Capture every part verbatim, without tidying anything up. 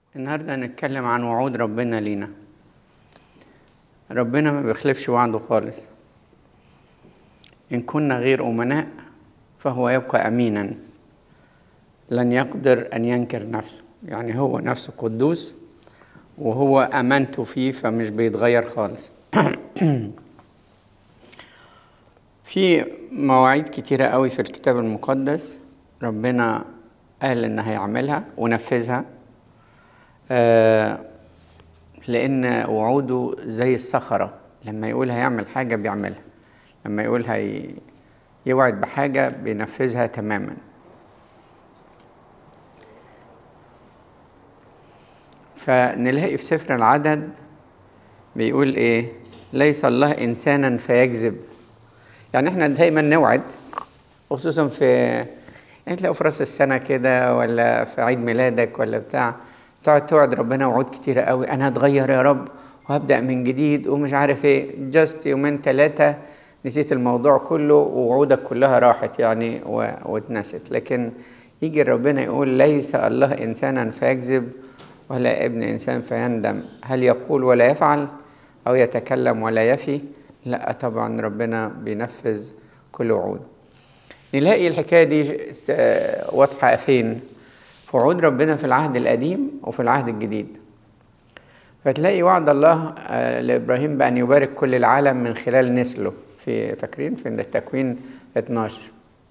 النهاردة هنتكلم عن وعود ربنا لينا. ربنا ما بيخلفش وعده خالص. إن كنا غير أمناء فهو يبقى أمينا، لن يقدر أن ينكر نفسه. يعني هو نفسه قدوس وهو أمنته فيه فمش بيتغير خالص. في مواعيد كتيرة قوي في الكتاب المقدس ربنا قال إن هيعملها ونفذها، آه لأن وعوده زي الصخرة، لما يقول هيعمل حاجة بيعملها، لما يقول هي يوعد بحاجة بينفذها تماما. فنلاقي في سفر العدد بيقول إيه؟ ليس الله إنسانا فيكذب. يعني إحنا دايما نوعد، خصوصا في يعني تلاقوا في راس السنة كده ولا في عيد ميلادك ولا بتاع، تقعد توعد ربنا وعود كتيرة قوي، أنا هتغير يا رب وهبدأ من جديد ومش عارف إيه. جاست يومين ثلاثة نسيت الموضوع كله ووعودك كلها راحت يعني واتنست. لكن يجي ربنا يقول ليس الله إنسانا فيكذب ولا ابن إنسان فيندم، هل يقول ولا يفعل أو يتكلم ولا يفي؟ لا طبعا ربنا بينفذ كل وعوده. نلاقي الحكاية دي واضحة فين؟ في وعود ربنا في العهد القديم وفي العهد الجديد. فتلاقي وعد الله لإبراهيم بأن يبارك كل العالم من خلال نسله، في فاكرين في التكوين اتناشر،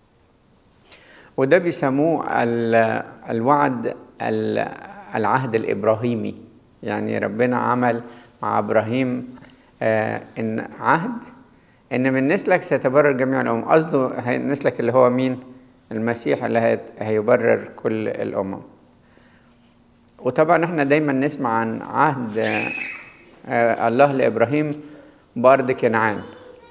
وده بيسموه الوعد العهد الإبراهيمي. يعني ربنا عمل مع إبراهيم إن عهد إن من نسلك سيتبرر جميع الأمم. قصده نسلك اللي هو مين؟ المسيح اللي هيبرر كل الأمم. وطبعا احنا دايما نسمع عن عهد الله لإبراهيم بأرض كنعان،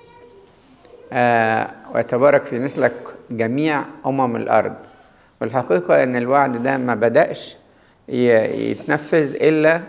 ويتبارك في نسلك جميع أمم الأرض. والحقيقة إن الوعد ده ما بدأش يتنفذ إلا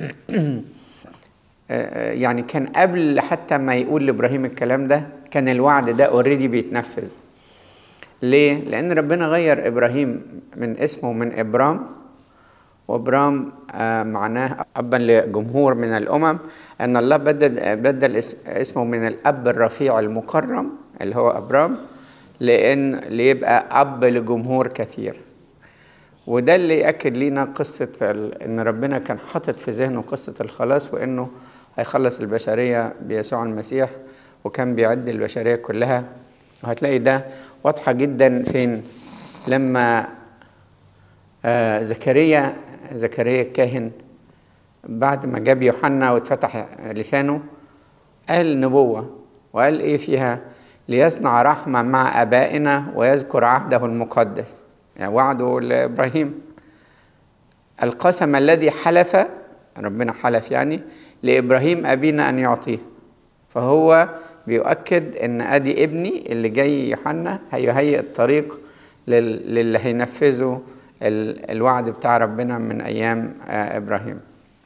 يعني كان قبل حتى ما يقول لإبراهيم الكلام ده كان الوعد ده اوريدي بيتنفذ. ليه؟ لأن ربنا غير إبراهيم من اسمه من إبرام، وإبرام آه معناه أبا لجمهور من الأمم، أن الله بدل, بدل اسمه من الأب الرفيع المكرم اللي هو أبرام لأن ليبقى أب لجمهور كثير. وده اللي يأكد لنا قصة أن ربنا كان حاطط في ذهنه قصة الخلاص، وأنه هيخلص البشرية بيسوع المسيح، وكان بيعد البشرية كلها. وهتلاقي ده واضحة جدا فين؟ لما آه زكريا زكريا الكاهن بعد ما جاب يوحنا واتفتح لسانه قال نبوة، وقال ايه فيها؟ ليصنع رحمة مع آبائنا ويذكر عهده المقدس، يعني وعده لإبراهيم، القسم الذي حلف ربنا حلف يعني لإبراهيم أبينا أن يعطيه. فهو بيؤكد ان ادي ابني اللي جاي يوحنا هيهيئ الطريق للي هينفذوا الوعد بتاع ربنا من ايام ابراهيم.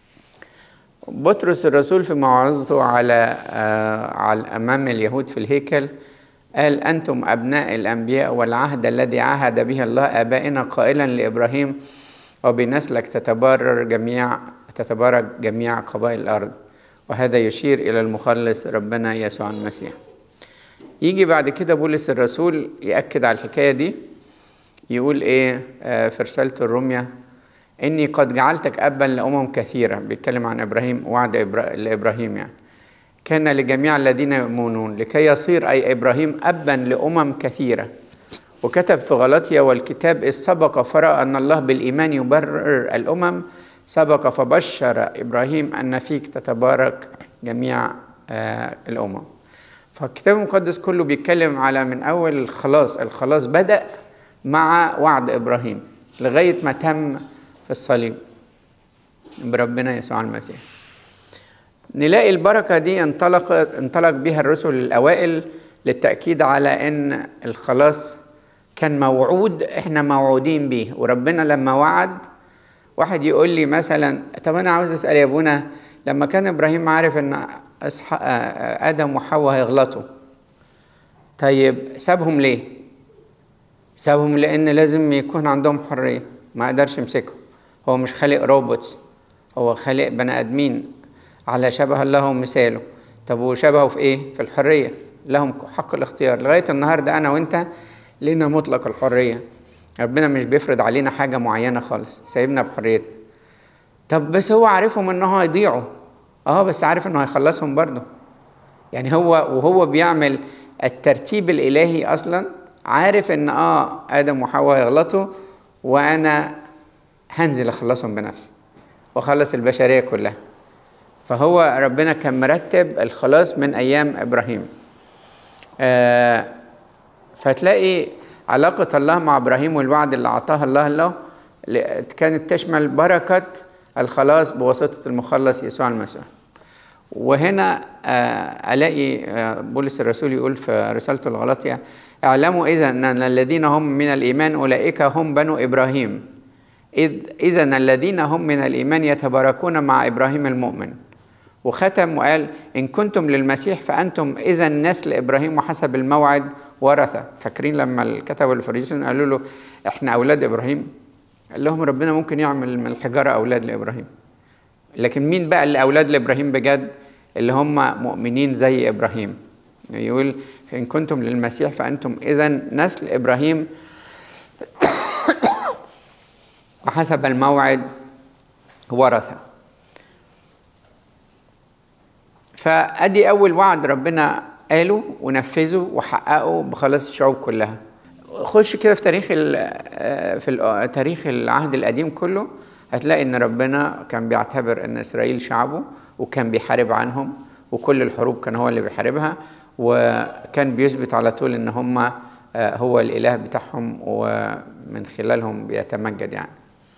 بطرس الرسول في موعظته على على امام اليهود في الهيكل قال انتم ابناء الانبياء والعهد الذي عهد به الله ابائنا قائلا لابراهيم وبنسلك تتبرر جميع تتبارك جميع قبائل الارض. وهذا يشير إلى المخلص ربنا يسوع المسيح. يجي بعد كده بولس الرسول يأكد على الحكاية دي، يقول إيه في رسالة الرومية؟ إني قد جعلتك أبا لأمم كثيرة، بيتكلم عن إبراهيم، وعد لإبراهيم يعني، كان لجميع الذين يؤمنون لكي يصير أي إبراهيم أبا لأمم كثيرة. وكتب في غلاطيا والكتاب إذ سبق فرأى أن الله بالإيمان يبرر الأمم، سبق فبشر إبراهيم أن فيك تتبارك جميع آه الأمم. فالكتاب المقدس كله بيتكلم على من أول الخلاص. الخلاص بدأ مع وعد إبراهيم لغاية ما تم في الصليب بربنا يسوع المسيح. نلاقي البركة دي انطلق, انطلق بها الرسل الأوائل للتأكيد على أن الخلاص كان موعود، إحنا موعودين به. وربنا لما وعد، واحد يقول لي مثلا طب انا عاوز اسال يا ابونا، لما كان ابراهيم عارف ان ادم وحواء هيغلطوا، طيب سابهم ليه؟ سابهم لان لازم يكون عندهم حريه، ما قدرش يمسكهم، هو مش خالق روبوتس هو خالق بني ادمين على شبه الله ومثاله. طب وشبهه في ايه؟ في الحريه، لهم حق الاختيار. لغايه النهارده انا وانت لينا مطلق الحريه، ربنا مش بيفرض علينا حاجه معينه خالص، سايبنا بحريتنا. طب بس هو عارفهم ان هو هيضيعوا، اه بس عارف انه هيخلصهم برضه. يعني هو وهو بيعمل الترتيب الالهي اصلا عارف ان اه ادم وحواء يغلطوا، وانا هنزل اخلصهم بنفسي واخلص البشريه كلها. فهو ربنا كان مرتب الخلاص من ايام ابراهيم. آه فتلاقي علاقه الله مع ابراهيم والوعد اللي اعطاها الله له كانت تشمل بركه الخلاص بواسطه المخلص يسوع المسيح. وهنا آه الاقي آه بولس الرسول يقول في رسالته الغلاطيه: اعلموا اذا ان الذين هم من الايمان اولئك هم بنو ابراهيم، اذا الذين هم من الايمان يتباركون مع ابراهيم المؤمن. وختم وقال: إن كنتم للمسيح فأنتم إذا نسل إبراهيم وحسب الموعد ورثة. فاكرين لما الكتبة الفريسيين قالوا له إحنا أولاد إبراهيم؟ قال لهم ربنا ممكن يعمل من الحجارة أولاد لإبراهيم، لكن مين بقى اللي أولاد لإبراهيم بجد؟ اللي هم مؤمنين زي إبراهيم. يقول: فإن كنتم للمسيح فأنتم إذا نسل إبراهيم وحسب الموعد ورثة. فأدي أول وعد ربنا قاله ونفذه وحققه بخلاص الشعوب كلها. خش كده في تاريخ في تاريخ العهد القديم كله، هتلاقي إن ربنا كان بيعتبر إن إسرائيل شعبه، وكان بيحارب عنهم، وكل الحروب كان هو اللي بيحاربها، وكان بيثبت على طول إن هم هو الإله بتاعهم ومن خلالهم بيتمجد. يعني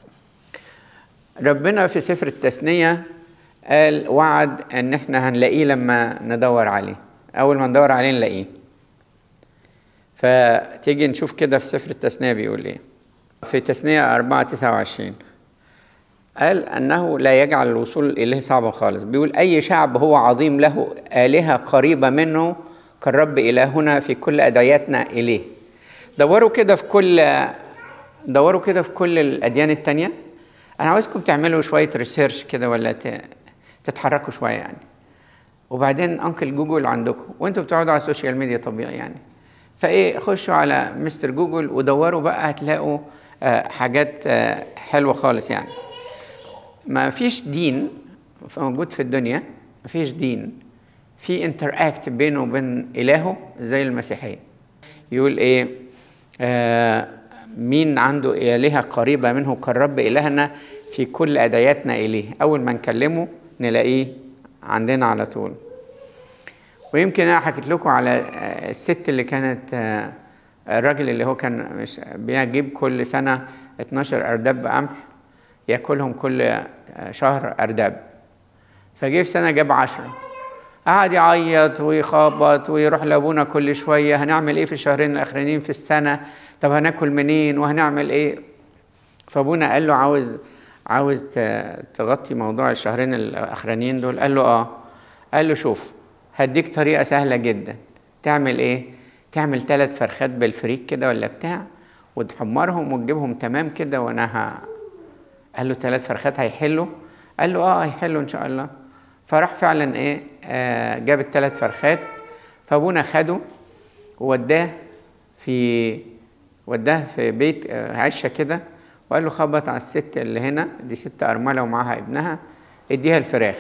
ربنا في سفر التثنية قال وعد ان احنا هنلاقيه لما ندور عليه، اول ما ندور عليه نلاقيه. فتيجي نشوف كده في سفر التثنية بيقول ايه. في تثنية أربعة تسعة وعشرين قال انه لا يجعل الوصول اليه صعبا خالص. بيقول: اي شعب هو عظيم له آلهة قريبة منه كالرب الهنا في كل ادعياتنا اليه. دوروا كده في كل دوروا كده في كل الاديان التانية. انا عاوزكم تعملوا شوية ريسيرش كده، ولا تتحركوا شوية يعني، وبعدين انكل جوجل عندكم وانتوا بتقعدوا على السوشيال ميديا طبيعي يعني. فايه خشوا على مستر جوجل ودوروا بقى، هتلاقوا آه حاجات آه حلوة خالص. يعني ما فيش دين موجود في الدنيا، ما فيش دين في انتراكت بينه وبين إلهه زي المسيحية. يقول ايه؟ آه مين عنده آلهة قريبة منه كالرب إلهنا في كل أدعياتنا إليه. أول ما نكلمه نلاقيه عندنا على طول. ويمكن أنا حكيت لكم على الست اللي كانت الراجل اللي هو كان مش بيجيب كل سنة اتناشر أرداب قمح يأكلهم كل شهر أرداب، فجي في سنة جاب عشرة. قعد يعيط ويخبط ويروح لأبونا كل شوية: هنعمل إيه في الشهرين الأخرانيين في السنة؟ طب هناكل منين وهنعمل إيه؟ فأبونا قال له: عاوز عاوز تغطي موضوع الشهرين الأخرانيين دول؟ قال له آه. قال له: شوف، هديك طريقة سهلة جدا. تعمل إيه؟ تعمل ثلاث فرخات بالفريك كده ولا بتاع، وتحمرهم وتجيبهم تمام كده، وأنا ه... قال له: ثلاث فرخات هيحلوا؟ قال له: آه هيحلوا إن شاء الله. فراح فعلا إيه آه جاب الثلاث فرخات. فأبونا خده ووداه في وداه في بيت آه عشة كده، وقال له: خبط على الست اللي هنا، دي ست أرملة ومعاها ابنها، اديها الفراخ.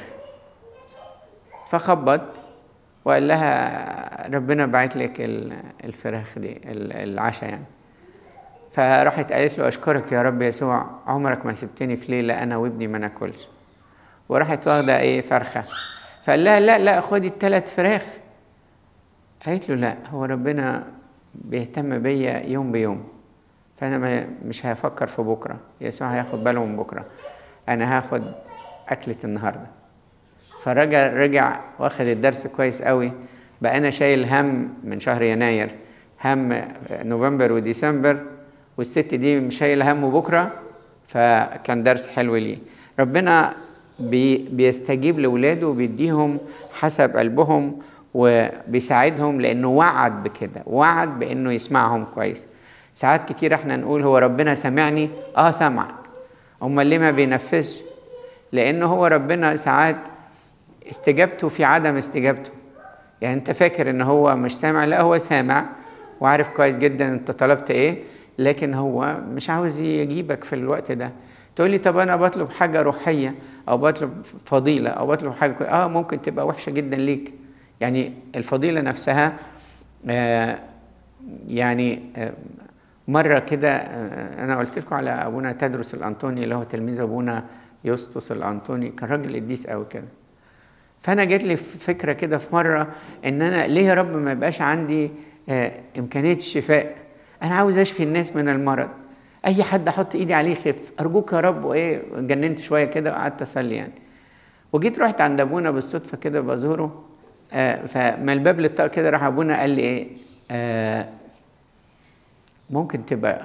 فخبط وقال لها: ربنا بعت لك الفراخ دي العشاء يعني. فراحت قالت له: أشكرك يا رب يسوع، عمرك ما سبتني في ليلة أنا وابني ما ناكلش. وراحت واخدة إيه فرخة. فقال لها: لا لا خدي الثلاث فراخ. قالت له: لا، هو ربنا بيهتم بيا يوم بيوم، فأنا مش هفكر في بكرة، يسوع هياخد باله من بكرة، أنا هاخد أكلة النهاردة. فرجع رجع واخد الدرس كويس قوي. بقى أنا شايل هم من شهر يناير، هم نوفمبر وديسمبر، والست دي مش شايل هم بكرة. فكان درس حلو ليه. ربنا بي بيستجيب لولاده وبيديهم حسب قلبهم وبيساعدهم، لأنه وعد بكده، وعد بأنه يسمعهم كويس. ساعات كتير احنا نقول: هو ربنا سمعني؟ اه سمعك، امال ليه ما بينفذش؟ لأنه هو ربنا ساعات استجابته في عدم استجابته. يعني انت فاكر ان هو مش سامع، لا هو سامع وعارف كويس جدا انت طلبت ايه، لكن هو مش عاوز يجيبك في الوقت ده. تقول لي طب انا بطلب حاجة روحية او بطلب فضيلة او بطلب حاجة كويسة. اه ممكن تبقى وحشة جدا ليك. يعني الفضيلة نفسها آه يعني آه مرة كده آه انا قلت لكم على ابونا تدرس الانطوني اللي هو تلميذ ابونا يسطس الانطوني، كان راجل قديس قوي كده. فانا جات لي فكره كده في مره ان انا ليه يا رب ما يبقاش عندي آه امكانيه الشفاء؟ انا عاوز اشفي الناس من المرض، اي حد احط ايدي عليه يخف، ارجوك يا رب. وايه جننت شويه كده وقعدت اصلي يعني. وجيت رحت عند ابونا بالصدفه كده بزوره، آه فما الباب للطاق كده راح ابونا قال لي ايه آه ممكن تبقى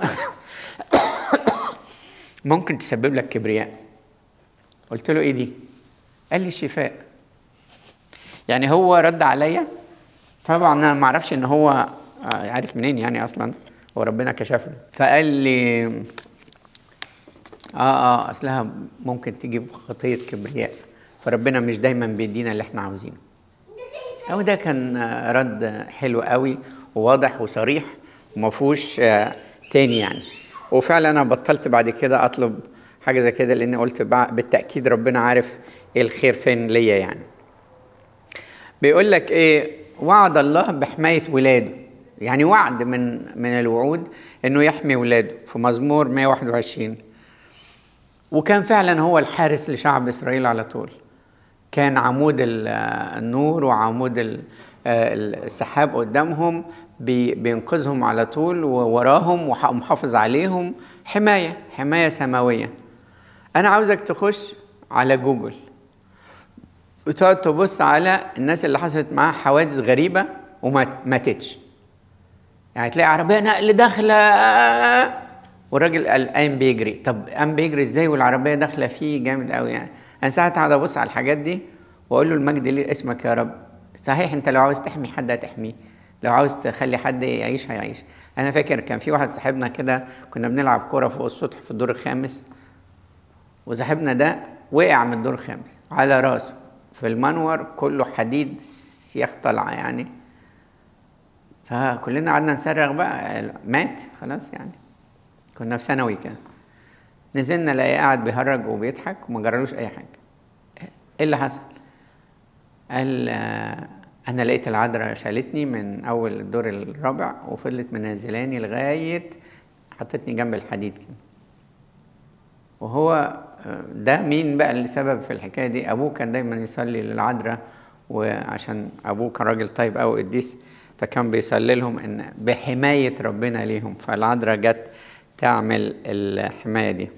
ممكن تسبب لك كبرياء. قلت له ايه دي؟ قال لي الشفاء. يعني هو رد عليا، طبعا انا ما اعرفش ان هو عارف منين يعني اصلا، هو ربنا كشف له. فقال لي اه اه اصلها ممكن تجيب خطيه كبرياء، فربنا مش دايما بيدينا اللي احنا عاوزينه. او ده كان رد حلو قوي وواضح وصريح وما فيهوش تاني يعني. وفعلا انا بطلت بعد كده اطلب حاجه زي كده، لاني قلت بالتاكيد ربنا عارف ايه الخير فين ليا يعني. بيقول لك ايه؟ وعد الله بحمايه ولاده، يعني وعد من من الوعود انه يحمي ولاده في مزمور مئة وواحد وعشرين. وكان فعلا هو الحارس لشعب اسرائيل على طول، كان عمود النور وعمود السحاب قدامهم بينقذهم على طول، ووراهم ومحافظ عليهم، حمايه حمايه سماويه. انا عاوزك تخش على جوجل وتقعد تبص على الناس اللي حصلت معاها حوادث غريبة وما ماتتش. يعني تلاقي عربية نقل داخلة والراجل قام بيجري. طب قام بيجري ازاي والعربية داخلة فيه جامد قوي يعني؟ انا ساعات قاعد ابص على الحاجات دي واقول له المجد ليه اسمك يا رب. صحيح انت لو عاوز تحمي حد هتحميه، لو عاوز تخلي حد يعيش هيعيش. انا فاكر كان في واحد صاحبنا كده كنا بنلعب كورة فوق السطح في الدور الخامس، وصاحبنا ده وقع من الدور الخامس على راسه في المنور كله حديد سياخ طلعه يعني. فكلنا قعدنا نصرخ بقى، مات خلاص يعني. كنا في ثانوي كده، نزلنا لقيه قاعد بيهرج وبيضحك وما جرالوش اي حاجه. ايه اللي حصل؟ قال آه انا لقيت العذراء شالتني من اول الدور الرابع وفضلت منزلاني لغايه حطتني جنب الحديد كده. وهو ده مين بقى اللي سبب في الحكايه دي؟ ابوه كان دايما يصلي للعذراء، وعشان ابوه كان راجل طيب قوي قديس، فكان بيصلي لهم ان بحمايه ربنا ليهم، فالعذراء جت تعمل الحمايه دي.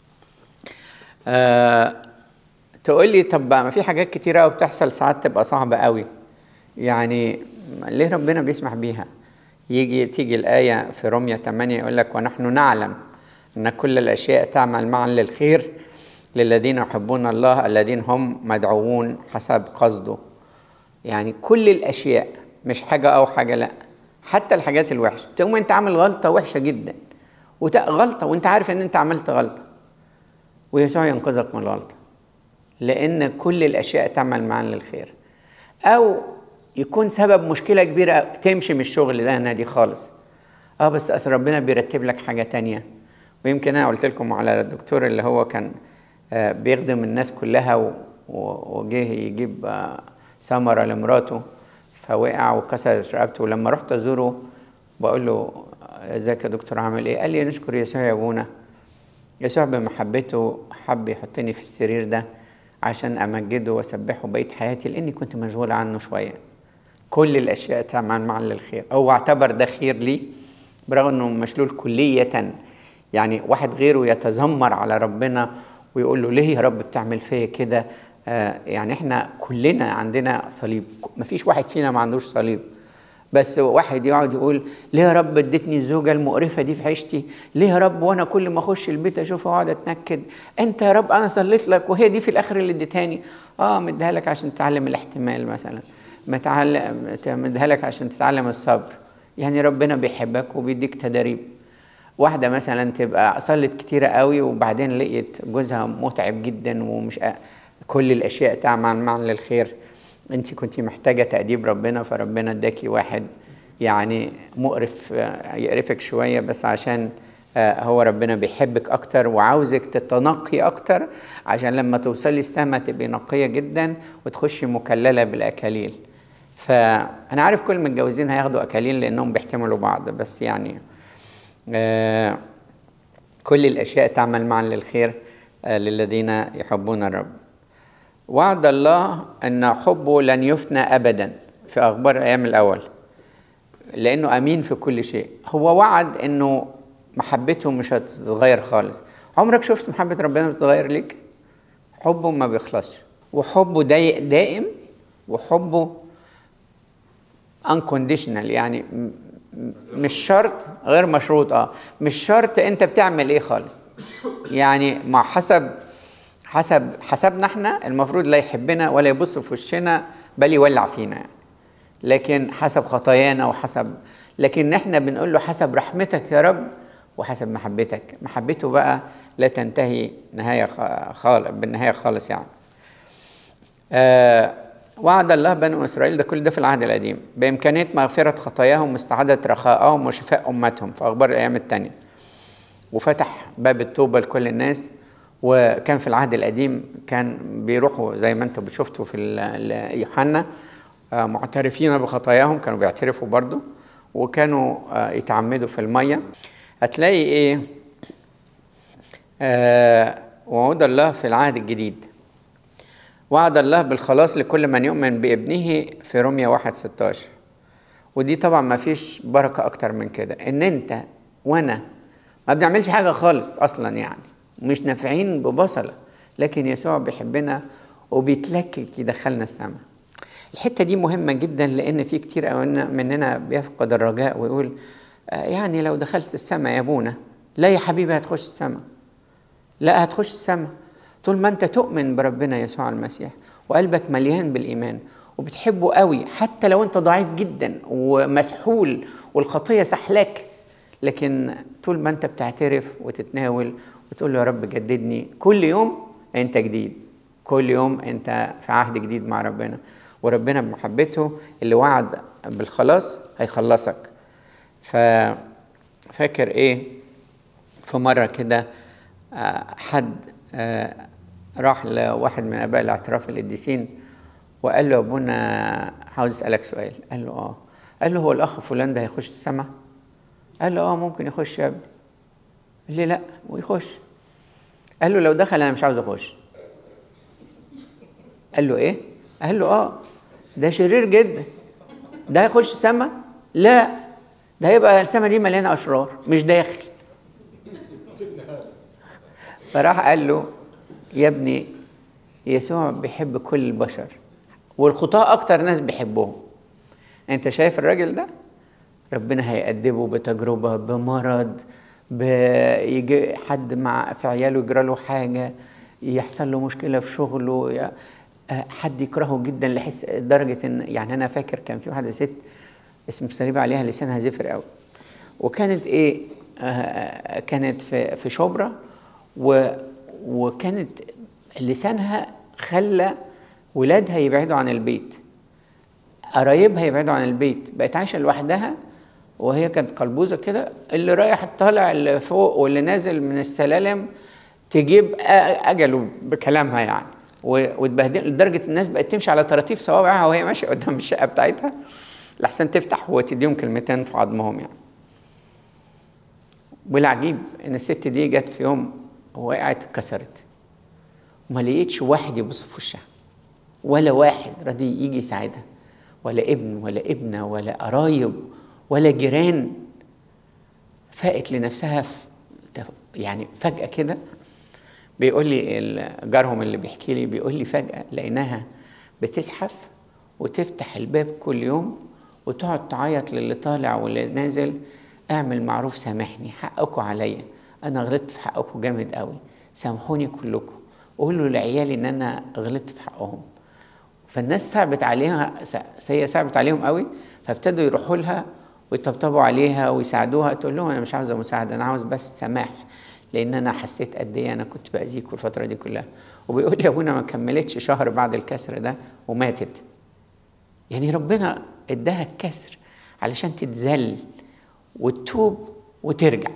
أه تقول لي طب ما في حاجات كتيره قوي بتحصل ساعات تبقى صعبه قوي، يعني ليه ربنا بيسمح بيها؟ يجي تيجي الايه في رومية ثمانية يقول لك ونحن نعلم ان كل الاشياء تعمل معا للخير للذين يحبون الله الذين هم مدعوون حسب قصده. يعني كل الاشياء، مش حاجه او حاجه، لا حتى الحاجات الوحشه. تقوم انت عامل غلطه وحشه جدا وغلطه وانت عارف ان انت عملت غلطه، ويسوع ينقذك من الغلطه، لان كل الاشياء تعمل معا للخير. او يكون سبب مشكله كبيره تمشي من الشغل ده نادي خالص، اه بس اصل ربنا بيرتب لك حاجه تانية. ويمكن انا قلت لكم على الدكتور اللي هو كان بيخدم الناس كلها وجه يجيب ثمره لمراته فوقع وكسر رقبته. ولما رحت ازوره بقول له ازيك يا دكتور عامل ايه؟ قال لي نشكر يسوع يا ابونا، يسوع بمحبته حب يحطني في السرير ده عشان امجده واسبحه بقيت حياتي لاني كنت مشغول عنه شويه. كل الاشياء تعمل معا للخير، او اعتبر ده خير لي برغم انه مشلول كليه. يعني واحد غيره يتذمر على ربنا ويقول له ليه يا رب بتعمل فيا كده؟ آه يعني احنا كلنا عندنا صليب، مفيش واحد فينا ما عندوش صليب. بس واحد يقعد يقول ليه يا رب اديتني الزوجه المقرفه دي في عيشتي؟ ليه يا رب وانا كل ما اخش البيت اشوفها اقعد اتنكد؟ انت يا رب انا صليت لك وهي دي في الاخر اللي اديتهاني. اه مديها لك عشان تتعلم الاحتمال مثلا، مديها لك عشان تتعلم الصبر. يعني ربنا بيحبك وبيديك تدريب. واحدة مثلا تبقى صلت كتيرة قوي وبعدين لقيت جوزها متعب جدا ومش أ... كل الأشياء تعمل معا للخير. انت كنتي محتاجة تأديب ربنا، فربنا اداكي واحد يعني مقرف يقرفك شوية، بس عشان هو ربنا بيحبك أكتر وعاوزك تتنقي أكتر، عشان لما توصلي السما تبقي نقية جدا وتخشي مكللة بالأكاليل. فأنا عارف كل المتجوزين هياخدوا أكاليل لأنهم بيحتملوا بعض، بس يعني آه كل الأشياء تعمل معا للخير آه للذين يحبون الرب. وعد الله أن حبه لن يفنى أبدا في أخبار الأيام الأول، لأنه أمين في كل شيء. هو وعد أنه محبته مش هتتغير خالص. عمرك شفت محبة ربنا بتتغير ليك؟ حبه ما بيخلصش، وحبه دائم، وحبه unconditional، يعني مش شرط، غير مشروط. اه مش شرط انت بتعمل ايه خالص، يعني مع حسب حسب حسبنا احنا المفروض لا يحبنا ولا يبص في وشنا بل يولع فينا يعني. لكن حسب خطايانا وحسب، لكن احنا بنقول له حسب رحمتك يا رب وحسب محبتك. محبته بقى لا تنتهي نهاية خالص، بالنهاية خالص يعني. آه وعد الله بنو إسرائيل، ده كل ده في العهد القديم، بإمكانية مغفرة خطاياهم واستعادة رخاءهم وشفاء أمتهم في أخبار الأيام التانية. وفتح باب التوبة لكل الناس. وكان في العهد القديم كان بيروحوا زي ما انتم شفتوا في يوحنا معترفين بخطاياهم، كانوا بيعترفوا برضو، وكانوا يتعمدوا في المية. هتلاقي ايه آه وعود الله في العهد الجديد. وعد الله بالخلاص لكل من يؤمن بابنه في رومية واحد ستاشر. ودي طبعا ما فيش بركة اكتر من كده، ان انت وانا ما بنعملش حاجة خالص اصلا، يعني مش نافعين ببصلة، لكن يسوع بيحبنا وبيتلكك يدخلنا السماء. الحتة دي مهمة جدا، لان في كتير مننا بيفقد الرجاء ويقول يعني لو دخلت السماء يا ابونا. لا يا حبيبي، هتخش السماء. لا، هتخش السماء طول ما انت تؤمن بربنا يسوع المسيح وقلبك مليان بالإيمان وبتحبه قوي، حتى لو انت ضعيف جدا ومسحول والخطية سحلك، لكن طول ما انت بتعترف وتتناول وتقول له يا رب جددني، كل يوم انت جديد، كل يوم انت في عهد جديد مع ربنا. وربنا بمحبته اللي وعد بالخلاص هيخلصك. ففاكر ايه، في مرة كده حد راح لواحد من اباء الاعتراف القديسين وقال له ابونا عاوز اسالك سؤال. قال له اه. قال له هو الاخ فلان ده هيخش السماء؟ قال له اه ممكن يخش يا ابني. قال لي لا ويخش. قال له لو دخل انا مش عاوز اخش. قال له ايه؟ قال له اه ده شرير جدا، ده هيخش السماء؟ لا، ده هيبقى السماء دي مليانه اشرار مش داخل. فراح قال له يا ابني يسوع بيحب كل البشر، والخطاة اكتر ناس بيحبهم. انت شايف الراجل ده ربنا هيأدبه بتجربة، بمرض، بيجي حد مع في عياله يجرى له حاجة، يحصل له مشكلة في شغله، حد يكرهه جدا لحس درجة ان يعني انا فاكر كان في واحدة ست اسم صليب عليها لسانها زفر قوي، وكانت ايه آه كانت في في شبرا، و وكانت لسانها خلى ولادها يبعدوا عن البيت، قرايبها يبعدوا عن البيت، بقت عايشه لوحدها، وهي كانت قلبوزه كده، اللي رايح طالع اللي فوق واللي نازل من السلالم تجيب اجله بكلامها يعني، وتبهدل لدرجه الناس بقت تمشي على طراطيف صوابعها وهي ماشيه قدام الشقه بتاعتها لحسن تفتح وتديهم كلمتين في عظمهم يعني. والعجيب ان الست دي جت في يوم وقعت اتكسرت، وما لقيتش واحد يبص في وشها، ولا واحد راضي يجي يساعدها، ولا ابن ولا ابنه ولا قرايب ولا جيران. فاقت لنفسها يعني فجأة كده. بيقول لي جارهم اللي بيحكي لي، بيقول لي فجأة لقيناها بتزحف وتفتح الباب كل يوم وتقعد تعيط للي طالع واللي نازل، اعمل معروف سامحني، حقكم عليا، انا غلطت في حقكم جامد قوي، سامحوني كلكم، قولوا لعيالي ان انا غلطت في حقهم. فالناس صعبت عليها، هي صعبت عليهم قوي، فابتدوا يروحوا لها ويطبطبوا عليها ويساعدوها، تقول لهم انا مش عاوزه مساعده، انا عاوز بس سماح، لان انا حسيت قد ايه انا كنت باذيكوا الفتره دي كلها. وبيقول لي ابونا ما كملتش شهر بعد الكسر ده وماتت. يعني ربنا اداها الكسر علشان تتذل وتتوب وترجع.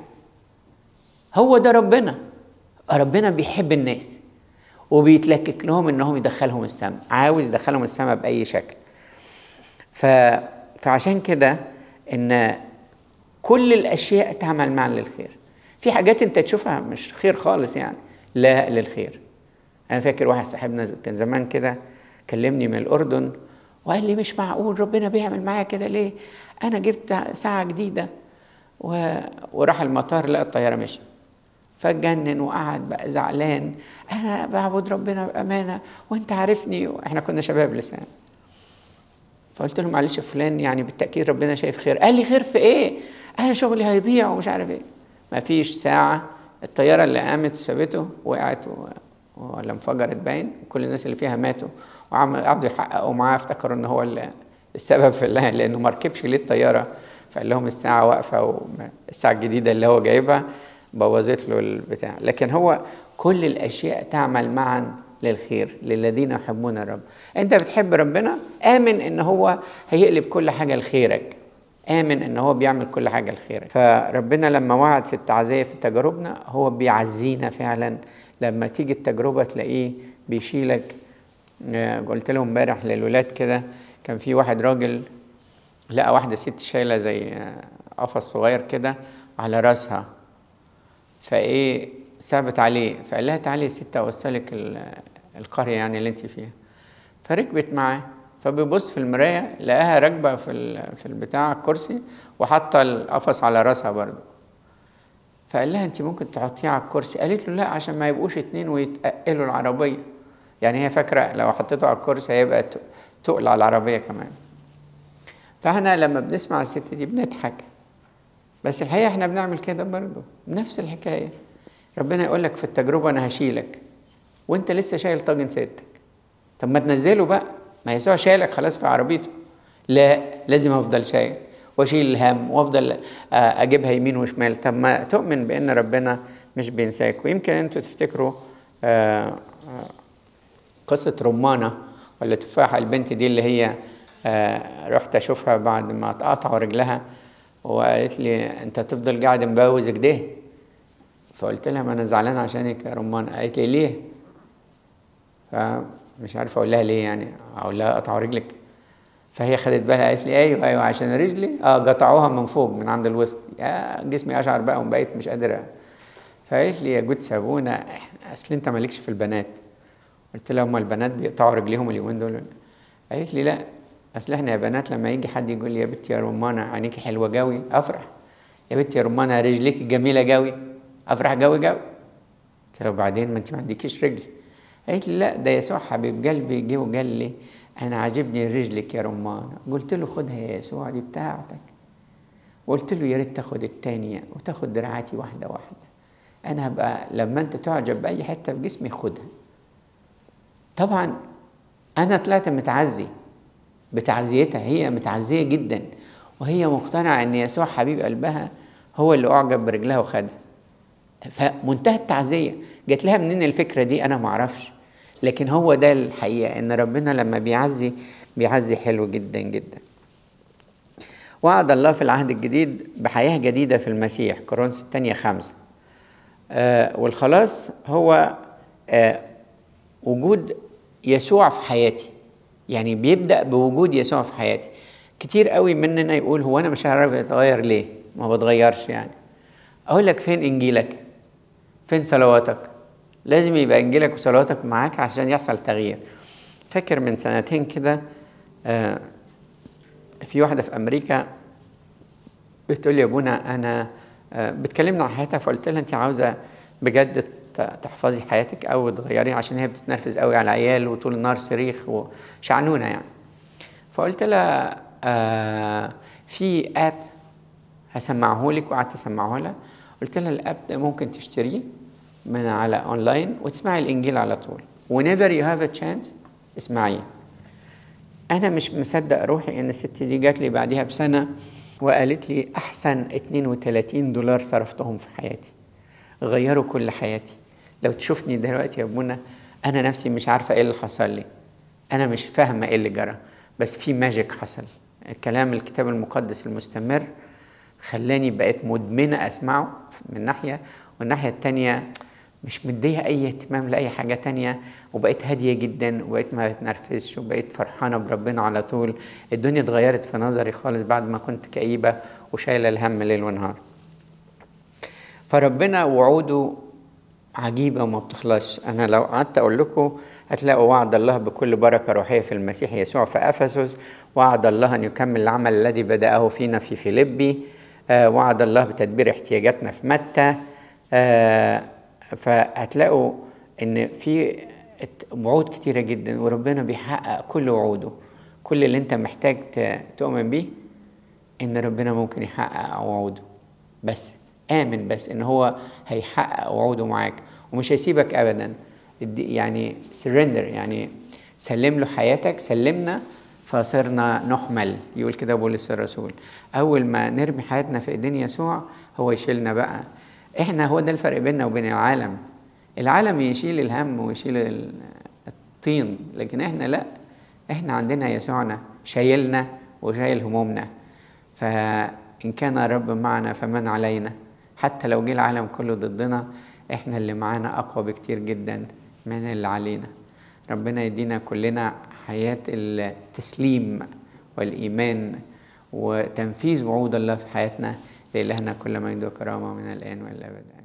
هو ده ربنا. ربنا بيحب الناس وبيتلكك لهم انهم يدخلهم السماء، عاوز يدخلهم السماء باي شكل. ف... فعشان كده ان كل الاشياء تعمل معا للخير. في حاجات انت تشوفها مش خير خالص يعني، لا للخير. انا فاكر واحد صاحبنا كان زمان كده كلمني من الاردن وقال لي مش معقول ربنا بيعمل معايا كده ليه؟ انا جبت ساعه جديده و... وراح المطار لقى الطياره مشي، فاتجنن وقعد بقى زعلان، انا بعبد ربنا بامانه وانت عارفني، واحنا كنا شباب لسان. فقلت له معلش يا فلان، يعني بالتاكيد ربنا شايف خير. قال لي خير في ايه؟ انا شغلي هيضيع ومش عارف ايه. ما فيش ساعه الطياره اللي قامت وسابته وقعت و... ولا انفجرت باين، وكل الناس اللي فيها ماتوا، وقعدوا يحققوا معاه، افتكروا ان هو السبب في الله، لانه ما ركبش ليه الطياره. فقال لهم الساعه واقفه، والساعه الجديده اللي هو جايبها بوظت له البتاع. لكن هو كل الاشياء تعمل معا للخير للذين يحبون الرب. انت بتحب ربنا، امن ان هو هيقلب كل حاجه لخيرك، امن ان هو بيعمل كل حاجه لخيرك. فربنا لما وعد في التعزيه في تجاربنا هو بيعزينا فعلا. لما تيجي التجربه تلاقيه بيشيلك. قلت لهم امبارح للولاد كده، كان في واحد راجل لقى واحده ست شايله زي قفص صغير كده على راسها، فايه ثابت عليه، فقال لها تعالي يا ست اوصلك القريه يعني اللي انت فيها. فركبت معاه، فبيبص في المرايه لقاها راكبه في في البتاع الكرسي وحاطه القفص على راسها برضه. فقال لها انت ممكن تحطيه على الكرسي؟ قالت له لا، عشان ما يبقوش اتنين ويتقلوا العربيه. يعني هي فاكره لو حطيته على الكرسي هيبقى تقل على العربيه كمان. فاحنا لما بنسمع الست دي بنضحك، بس الحقيقه احنا بنعمل كده برضه، نفس الحكايه. ربنا يقول لك في التجربه انا هشيلك، وانت لسه شايل طاجن ستك. طب ما تنزله بقى، ما يسوع شايلك خلاص في عربيته. لا، لازم افضل شايل واشيل الهم وافضل اجيبها يمين وشمال. طب ما تؤمن بان ربنا مش بينساك. ويمكن انتوا تفتكروا قصه رمانه ولا تفاحه، البنت دي اللي هي رحت اشوفها بعد ما اتقطعوا رجلها، وقالت لي انت تفضل قاعد مبوز كده. فقلت لها ما انا زعلان عشانك يا رمانه. قالت لي ليه؟ فمش عارف اقول لها ليه، يعني اقول لها قطعوا رجلك؟ فهي خدت بالها قالت لي ايوه ايوه عشان رجلي اه قطعوها من فوق من عند الوسط، يا جسمي اشعر بقى وبقيت مش قادره. فقالت لي يا جود سابونا، اصل انت مالكش في البنات. قلت لها هم البنات بيقطعوا رجليهم اليومين دول؟ قالت لي لا، اصل احنا يا بنات لما يجي حد يقول لي يا بنتي يا رمانه عينيكي حلوه قوي افرح، يا بنتي يا رمانه رجليكي جميله قوي افرح قوي قوي. قلت لها وبعدين ما انت ما عندكيش رجل؟ قالت لي لا، ده يسوع حبيب قلبي جه وقال لي انا عاجبني رجلك يا رمانه. قلت له خدها يا يسوع دي بتاعتك. وقلت له يا ريت تاخد التانيه وتاخد دراعاتي واحده واحده، انا هبقى لما انت تعجب باي حته في جسمي خدها. طبعا انا طلعت متعزي بتعزيتها، هي متعزيه جدا وهي مقتنعه ان يسوع حبيب قلبها هو اللي اعجب برجلها وخدها. فمنتهى التعزيه. جات لها منين الفكره دي؟ انا ما اعرفش، لكن هو ده الحقيقه، ان ربنا لما بيعزي بيعزي حلو جدا جدا. وعد الله في العهد الجديد بحياه جديده في المسيح، كورنثوس الثانيه خمسة. آه والخلاص هو آه وجود يسوع في حياتي، يعني بيبدأ بوجود يسوع في حياتي. كتير قوي مننا يقول هو انا مش هعرف اتغير ليه؟ ما بتغيرش يعني. اقول لك فين انجيلك؟ فين صلواتك؟ لازم يبقى انجيلك وصلواتك معاك عشان يحصل تغيير. فاكر من سنتين كده آه في واحده في امريكا بتقول لي يا ابونا انا آه بتكلمنا عن حياتها، فقلت لها انت عاوزه بجد تحفظي حياتك او تغيري؟ عشان هي بتتنرفز قوي على العيال وطول النهار صريخ وشعنونه يعني. فقلت لها آه في اب هسمعه لك، وقعدت اسمعه لها. قلت لها الاب ده ممكن تشتريه من على اونلاين وتسمعي الانجيل على طول، whenever you have a chance اسمعيه. انا مش مصدق روحي ان الست دي جات لي بعديها بسنه وقالت لي أحسن اتنين وتلاتين دولار صرفتهم في حياتي، غيروا كل حياتي. لو تشوفني دلوقتي يا ابونا أنا نفسي مش عارفة إيه اللي حصل لي، أنا مش فاهمة إيه اللي جرى، بس في ماجيك حصل. الكلام الكتاب المقدس المستمر خلاني بقيت مدمنة أسمعه من ناحية، والناحية التانية مش مديها أي اهتمام لأي حاجة تانية، وبقيت هادية جدا، وبقيت ما بتنرفزش، وبقيت فرحانة بربنا على طول. الدنيا اتغيرت في نظري خالص بعد ما كنت كئيبة وشايلة الهم ليل ونهار. فربنا وعوده عجيبة وما بتخلصش. أنا لو قعدت أقول لكم هتلاقوا وعد الله بكل بركة روحية في المسيح يسوع في أفسس، وعد الله أن يكمل العمل الذي بدأه فينا في فيليبي، آه وعد الله بتدبير احتياجاتنا في متى. آه فهتلاقوا ان في وعود كتيرة جدا، وربنا بيحقق كل وعوده. كل اللي انت محتاج تؤمن بيه ان ربنا ممكن يحقق وعوده، بس آمن بس ان هو هيحقق وعوده معاك ومش هيسيبك ابدا. يعني سرندر، يعني سلم له حياتك، سلمنا فصرنا نحمل، يقول كده بولس الرسول. اول ما نرمي حياتنا في ايدين يسوع هو يشيلنا بقى. احنا هو ده الفرق بيننا وبين العالم. العالم يشيل الهم ويشيل الطين، لكن احنا لا، احنا عندنا يسوعنا شايلنا وشايل همومنا. فإن كان الرب معنا فمن علينا. حتى لو جه العالم كله ضدنا، احنا اللي معانا اقوى بكتير جدا من اللي علينا. ربنا يدينا كلنا حياة التسليم والإيمان وتنفيذ وعود الله في حياتنا. لإلهنا كل مجد وكرامة من الآن والأبد.